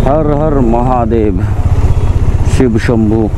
हर हर महादेव शिव शंभू।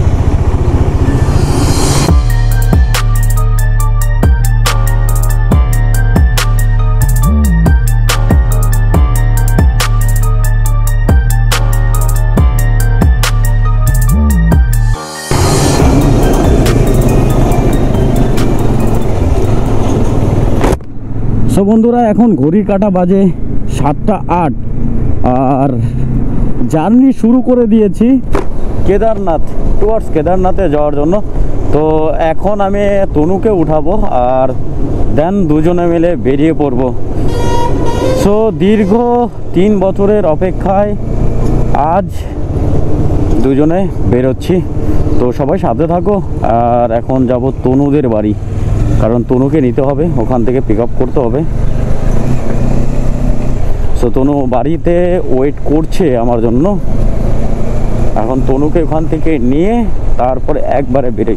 सो बंधुरा एखन घड़ी काटा बाजे 7टा 8 और জার্নি শুরু করে দিয়েছি কেদারনাথ টুয়ার্ডস কেদারনাথে যাওয়ার জন্য। তো এখন আমি তনুকে উঠাবো আর দেন দুজনে মিলে বেরিয়ে পড়ব। সো দীর্ঘ 3 বছরের অপেক্ষায় আজ দুজনে বেরোচ্ছি। তো সবাই সাথে থাকো। আর এখন যাব তনুদের বাড়ি, কারণ তনুকে নিতে হবে, ওখান থেকে পিক আপ করতে হবে। তো তনু বাড়িতে ওয়েট করছে আমার জন্য। এখন তনুকে ওখান থেকে নিয়ে তারপরে একবারে বেরোই।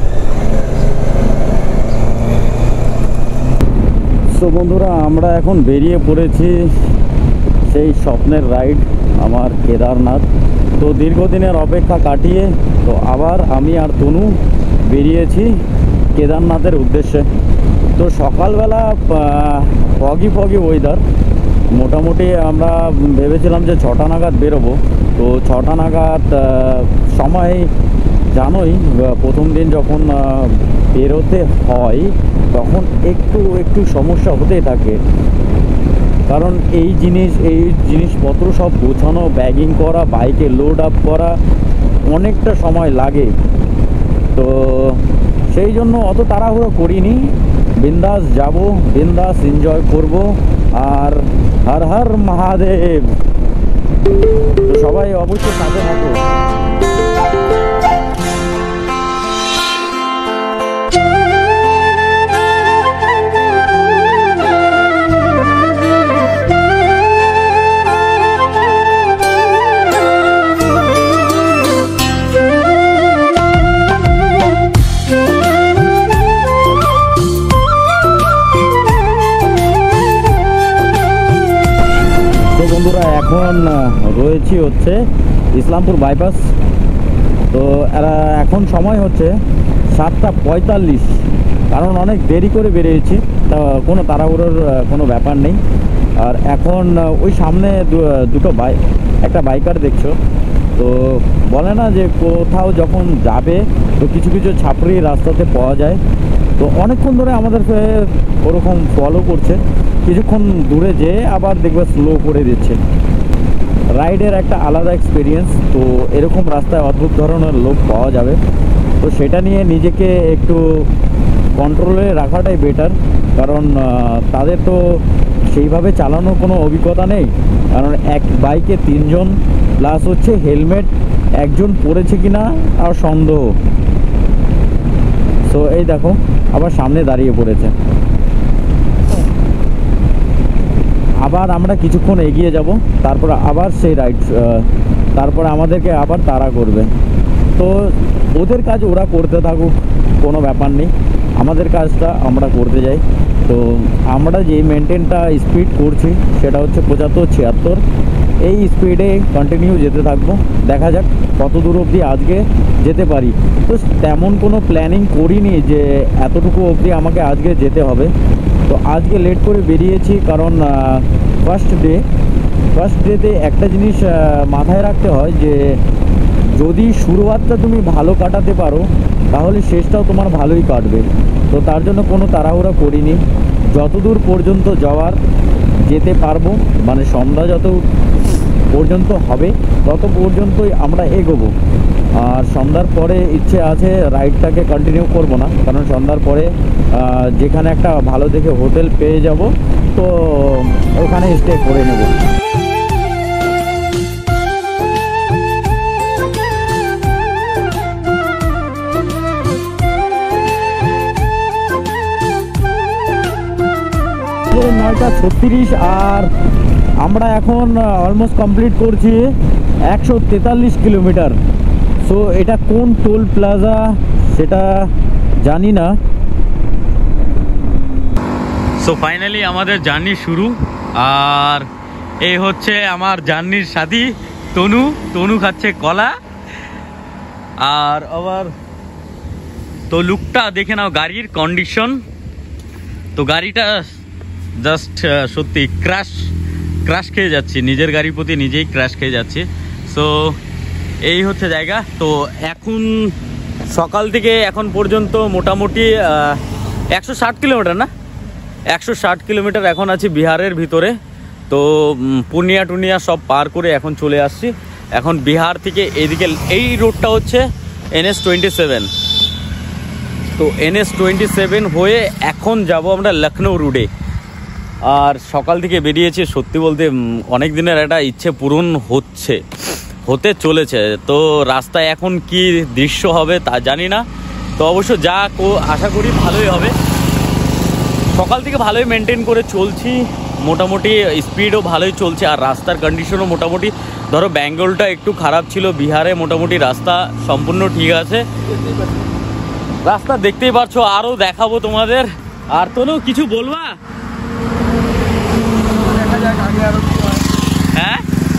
তো বন্ধুরা আমরা এখন বেরিয়ে পড়েছি সেই স্বপ্নের রাইড আমার কেদারনাথ। তো দীর্ঘদিনের অপেক্ষা কাটিয়ে তো আবার আমি আর তনু বেরিয়েছি কেদারনাথের উদ্দেশ্যে। তো সকালবেলা ফগি ওয়েদার, মোটামুটি আমরা ভেবেছিলাম যে 6টা নাগাদ বেরোবো। তো 6টা নাগাদ সময় জানোই প্রথম দিন যখন বেরোতে হয় তখন একটু সমস্যা হতেই থাকে, কারণ এই জিনিসপত্র সব গোছানো, ব্যাগিং করা, বাইকে লোড আপ করা অনেকটা সময় লাগে। তো সেই জন্য অত তাড়াহুড়ো করিনি, বিন্দাস যাব, বিন্দাস এনজয় করব। আর হর হর মহাদেব। তো সবাই অবশ্যই সাথে থাকো। বন্ধুরা এখন রয়েছি হচ্ছে ইসলামপুর বাইপাস। তো এখন সময় হচ্ছে 7টা 45, কারণ অনেক দেরি করে বেরিয়েছি, তা কোনো তাড়াহুড়োর কোনো ব্যাপার নেই। আর এখন ওই সামনে একটা বাইকার দেখছো, তো বলে না যে কোথাও যখন যাবে তো কিছু ছাপড়ি রাস্তাতে পাওয়া যায়। তো অনেকক্ষণ ধরে আমাদেরকে ওরকম ফলো করছে, কিছুক্ষণ দূরে যেয়ে আবার দেখবে স্লো করে দিচ্ছে। রাইডের একটা আলাদা এক্সপিরিয়েন্স। তো এরকম রাস্তায় অদ্ভুত ধরনের লোক পাওয়া যাবে, তো সেটা নিয়ে নিজেকে একটু কন্ট্রোলে রাখাটাই বেটার, কারণ তাদের তো সেইভাবে চালানোর কোনো অভিজ্ঞতা নেই। কারণ এক বাইকে 3 জন প্লাস হচ্ছে হেলমেট একজন পরেছে কিনা আর সন্দেহ। তো এই দেখো আবার সামনে দাঁড়িয়ে পড়েছে। আবার আমরা কিছুক্ষণ এগিয়ে যাব, তারপর আবার সেই রাইড, তারপরে আমাদেরকে আবার তাড়া করবে। তো ওদের কাজ ওরা করতে থাকুক, কোনো ব্যাপার নেই, আমাদের কাজটা আমরা করতে যাই। তো আমরা যে মেনটেনটা স্পিড করছি সেটা হচ্ছে 75-76, এই স্পিডে কন্টিনিউ যেতে থাকবো। দেখা যাক কত দূর অবধি আজকে যেতে পারি। তো তেমন কোনো প্ল্যানিং করিনি যে এতটুকু অবধি আমাকে আজকে যেতে হবে। তো আজকে লেট করে বেরিয়েছি, কারণ ফার্স্ট ডেতে একটা জিনিস মাথায় রাখতে হয় যে যদি শুরুয়াতটা তুমি ভালো কাটাতে পারো তাহলে শেষটাও তোমার ভালোই কাটবে। তো তার জন্য কোনো তাড়াহুড়া করিনি, যতদূর পর্যন্ত যাওয়ার যেতে পারবো, মানে সন্ধ্যা যত পর্যন্ত হবে তত পর্যন্তই আমরা এগোবো। আর সন্ধ্যার পরে ইচ্ছে আছে রাইডটাকে কন্টিনিউ করব না, কারণ সন্ধ্যার পরে যেখানে একটা ভালো দেখে হোটেল পেয়ে যাব তো ওখানে স্টে করে নেব। নয়টা 36 আর আমরা এখন অলমোস্ট কমপ্লিট করছি 143 কিলোমিটার। সো এটা কোন টোল প্লাজা সেটা জানি না। সো ফাইনালি আমাদের জার্নি শুরু, আর এই হচ্ছে আমার জার্নির সাথী তনু তনু খাচ্ছে কলা। আর আবার তো লুকটা দেখে নাও গাড়ির কন্ডিশন। তো গাড়িটা জাস্ট সত্যি ক্র্যাশ খেয়ে যাচ্ছি, নিজের গাড়ির প্রতি নিজেই ক্র্যাশ খেয়ে যাচ্ছি। সো এই হচ্ছে জায়গা। তো এখন সকাল থেকে এখন পর্যন্ত মোটামুটি 160 কিলোমিটার, না 160 কিলোমিটার এখন আছি বিহারের ভিতরে। তো পূর্ণিয়া টুর্নিয়া সব পার করে এখন চলে আসছি। এখন বিহার থেকে এইদিকে এই রোডটা হচ্ছে NS-27। তো NS-27 হয়ে এখন যাব আমরা লখনৌ রুটে। আর সকাল থেকে বেরিয়েছি, সত্যি বলতে অনেক দিনের একটা ইচ্ছে পূরণ হতে চলেছে। তো রাস্তায় এখন কি দৃশ্য হবে তা জানি না, তো অবশ্য যা আশা করি ভালোই হবে। সকাল থেকে ভালোই মেনটেন করে চলছি, মোটামুটি স্পিডও ভালোই চলছে। আর রাস্তার কন্ডিশনও মোটামুটি, ধরো বেঙ্গলটা একটু খারাপ ছিল, বিহারে মোটামুটি রাস্তা সম্পূর্ণ ঠিক আছে। রাস্তা দেখতেই পাচ্ছ, আরও দেখাবো তোমাদের। আর তনু কিছু বলবা? হ্যাঁ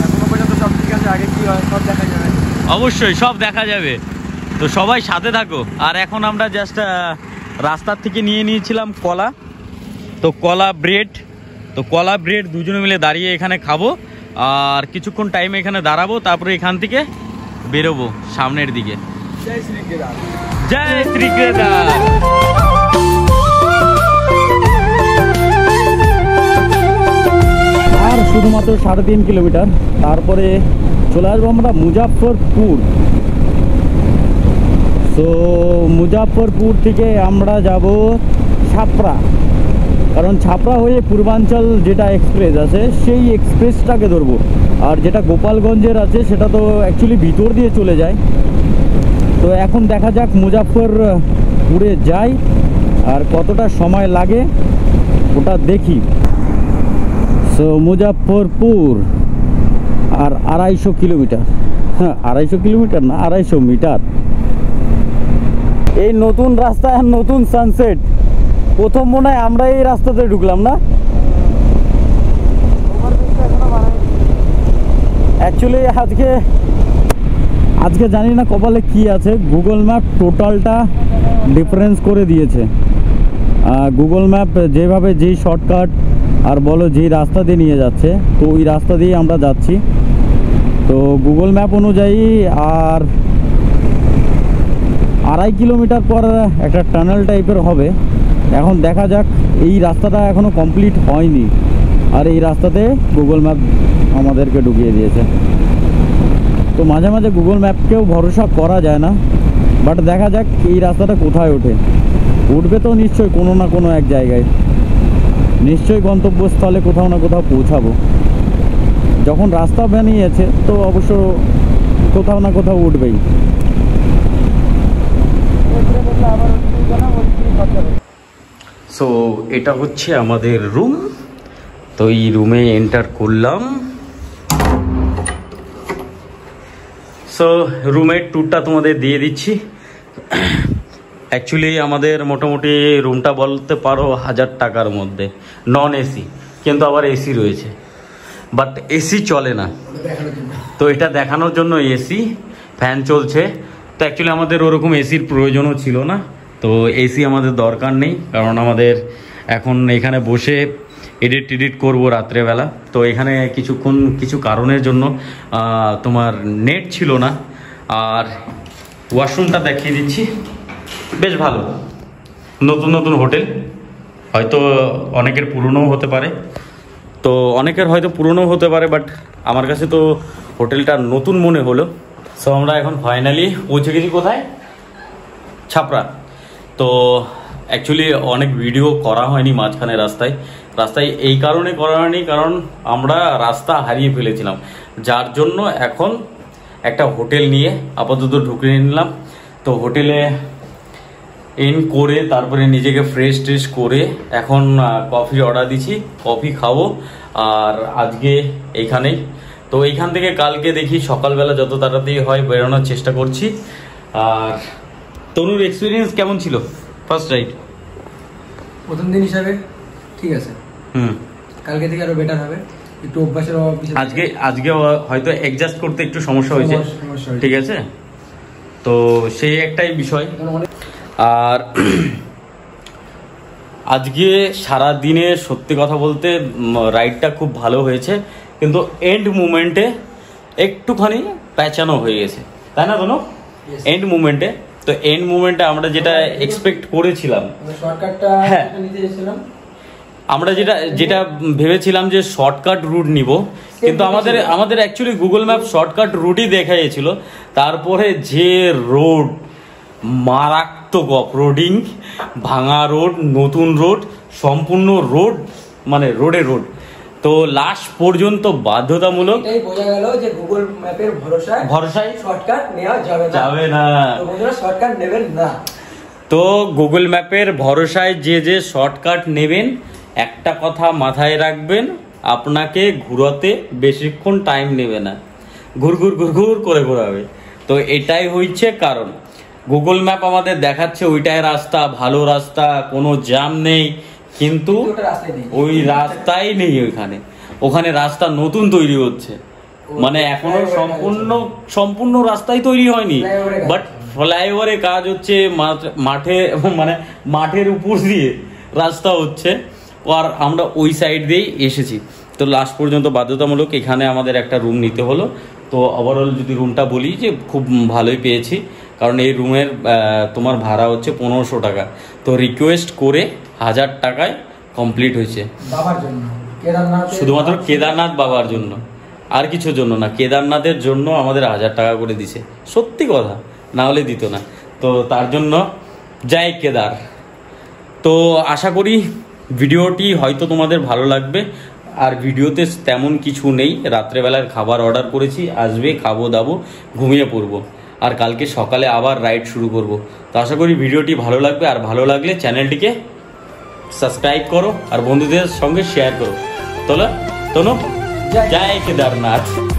অবশ্যই সব দেখা যাবে, তো সবাই সাথে থাকো। আর এখন আমরা জাস্ট রাস্তার থেকে নিয়ে নিয়েছিলাম কলা, তো কলা ব্রেড দুজনে মিলে দাঁড়িয়ে এখানে খাবো। আর কিছুক্ষণ টাইম এখানে দাঁড়াবো, তারপরে এখান থেকে বেরোবো সামনের দিকে। জয় শ্রী কেদার। আর শুধুমাত্র 3.5 কিলোমিটার, তারপরে চলে আসবো আমরা মুজাফফরপুর। তো মুজাফফরপুর থেকে আমরা যাব ছাপড়া, কারণ ছাপড়া হয়ে পূর্বাঞ্চল যেটা এক্সপ্রেস আছে সেই এক্সপ্রেসটাকে ধরবো। আর যেটা গোপালগঞ্জের আছে সেটা তো অ্যাকচুয়ালি ভিতর দিয়ে চলে যায়। তো এখন দেখা যাক মুজাফফরপুরে যাই, আর কতটা সময় লাগে ওটা দেখি। সো মুজাফফরপুর আর 250 কিলোমিটার, হ্যাঁ 250 কিলোমিটার না 250 মিটার। এই নতুন রাস্তা আর নতুন সানসেট, প্রথম মনে হয় আমরা এই রাস্তাতে ঢুকলাম না। অ্যাকচুয়ালি আজকে জানি না কপালে কি আছে, গুগল ম্যাপ টোটালটা ডিফারেন্স করে দিয়েছে। গুগল ম্যাপ যেভাবে যেই শর্টকাট আর বলো যেই রাস্তা দিয়ে নিয়ে যাচ্ছে, তো ওই রাস্তা দিয়ে আমরা যাচ্ছি। তো গুগল ম্যাপ অনুযায়ী আর 2.5 কিলোমিটার পর একটা টানেল টাইপের হবে। এখন দেখা যাক, এই রাস্তাটা এখনও কমপ্লিট হয়নি, আর এই রাস্তাতে গুগল ম্যাপ আমাদেরকে ঢুকিয়ে দিয়েছে। তো মাঝে মাঝে গুগল ম্যাপকেও ভরসা করা যায় না, বাট দেখা যাক এই রাস্তাটা কোথায় উঠবে তো নিশ্চয়ই কোনো না কোনো এক জায়গায়, নিশ্চয়ই গন্তব্যস্থলে কোথাও না কোথাও পৌঁছাবো। যখন রাস্তা বানিয়েছে তো অবশ্য কোথাও না কোথাও উঠবেই। সো এটা হচ্ছে আমাদের রুম। তো এই রুমে এন্টার করলাম। সো রুমের ট্যুরটা তোমাদের দিয়ে দিচ্ছি। অ্যাকচুয়ালি আমাদের মোটামুটি রুমটা বলতে পারো 1000 টাকার মধ্যে, নন এসি, কিন্তু আবার এসি রয়েছে, বাট এসি চলে না। তো এটা দেখানোর জন্য এসি ফ্যান চলছে। তো অ্যাকচুয়ালি আমাদের ওরকম এসির প্রয়োজনও ছিল না, তো এসি আমাদের দরকার নেই, কারণ আমাদের এখন এখানে বসে এডিট করবো রাত্রেবেলা। তো এখানে কিছু কারণের জন্য তোমার নেট ছিল না। আর ওয়াশরুমটা দেখিয়ে দিচ্ছি, বেশ ভালো, নতুন হোটেল, হয়তো অনেকের পুরনোও হতে পারে, তো অনেকের হয়তো পুরনোও হতে পারে, বাট আমার কাছে তো হোটেলটা নতুন মনে হলো। সো আমরা এখন ফাইনালি পৌঁছে গেছি কোথায়, ছাপড়া। তো অ্যাকচুয়ালি অনেক ভিডিও করা হয়নি মাঝখানে রাস্তায় এই কারণে করা হয়নি, কারণ আমরা রাস্তা হারিয়ে ফেলেছিলাম, যার জন্য এখন একটা হোটেল নিয়ে আপাতত ঢুকে নিলাম। তো হোটেলে ইন করে তারপরে নিজেকে ফ্রেশ করে এখন কফি অর্ডার দিচ্ছি, কফি খাবো। আর আজকে এইখানেই, তো এইখান থেকে কালকে দেখি সকালবেলা যত তাড়াতাড়ি হয় বেরোনোর চেষ্টা করছি। আর তনুর এক্সপিরিয়েন্স কেমন ছিল ফার্স্ট রাইড? প্রথম দিন হিসাবে ঠিক আছে, কালকে থেকে আরো বেটার হবে। একটু অভ্যাসের আজকে হয়তো অ্যাডজাস্ট করতে একটু সমস্যা হয়েছে, ঠিক আছে। তো সেই একটাই বিষয়। আর আজকে সারা দিনে সত্যি কথা বলতে রাইডটা খুব ভালো হয়েছে, কিন্তু এন্ড মুমেন্টে একটুখানি প্যাঁচানো হয়ে গেছে, তাই না দোনো? এন্ড মুমেন্টে, তো এন্ড মুমেন্টে আমরা যেটা এক্সপেক্ট করেছিলাম, হ্যাঁ আমরা যেটা ভেবেছিলাম যে শর্টকাট রুট নিব, কিন্তু আমাদের অ্যাকচুয়ালি গুগল ম্যাপ শর্টকাট রুটই দেখাইছিল। তারপরে যে রোড, মারাত্মক অফরোডিং, ভাঙা রোড, নতুন রোড, সম্পূর্ণ রোড, মানে রোড। তো লাস্ট পর্যন্ত বাধ্যতামূলক বোঝা গেল যে গুগল ম্যাপের ভরসায় শর্টকাট নেওয়া যাবে না। শর্টকাট নেবেন না। তো গুগল ম্যাপের ভরসায় যে শর্টকাট নেবেন, একটা কথা মাথায় রাখবেন, আপনাকে ঘুরাতে বেশিক্ষণ টাইম নেবে না, ঘুর করে ঘোরাবে। তো এটাই হচ্ছে কারণ। গুগল ম্যাপ আমাদের দেখাচ্ছে ওইটাই রাস্তা, ভালো রাস্তা, কোনো জ্যাম নেই, কিন্তু ওই রাস্তাই নেই। ওখানে রাস্তা নতুন তৈরি হচ্ছে, মানে এখনো সম্পূর্ণ রাস্তাই তৈরি হয়নি, বাট ফ্লাইওভারে কাজ হচ্ছে, মাঠের উপর দিয়ে রাস্তা হচ্ছে। আর আমরা ওই সাইড দিয়েই এসেছি। তো লাস্ট পর্যন্ত বাধ্যতামূলক এখানে আমাদের একটা রুম নিতে হলো। তো ওভারঅল যদি রুমটা বলি, যে খুব ভালোই পেয়েছি, কারণ এই রুমের তোমার ভাড়া হচ্ছে 1500 টাকা। তো রিকোয়েস্ট করে 1000 টাকায় কমপ্লিট হয়েছে, শুধুমাত্র কেদারনাথ বাবার জন্য, আর কিছুর জন্য না। কেদারনাথের জন্য আমাদের 1000 টাকা করে দিছে, সত্যি কথা, না হলে দিত না। তো তার জন্য জয় কেদার। তো আশা করি ভিডিওটি হয়তো তোমাদের ভালো লাগবে। আর ভিডিওতে তেমন কিছু নেই, রাত্রেবেলার খাবার অর্ডার করেছি, আসবে, খাবো দাবো, ঘুমিয়ে পড়বো, আর কালকে সকালে আবার রাইড শুরু করব। তো আশা করি ভিডিওটি ভালো লাগবে, আর ভালো লাগলে চ্যানেলটিকে সাবস্ক্রাইব করো আর বন্ধুদের সঙ্গে শেয়ার করো। তোলো জয় কেদারনাথ।